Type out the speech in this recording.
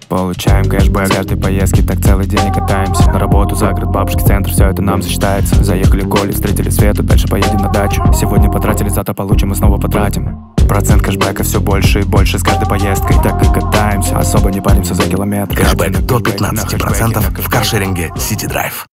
Получаем кэшбэк с каждой поездки, так целый день и катаемся. На работу, за город, бабушки, центр, все это нам засчитается. Заехали к Коле, встретили Свету, дальше поедем на дачу. Сегодня потратили, завтра получим и снова потратим. Процент кэшбэка все больше и больше с каждой поездкой. Так и катаемся, особо не паримся за километр. Кэшбэк до 15% в каршеринге City Drive.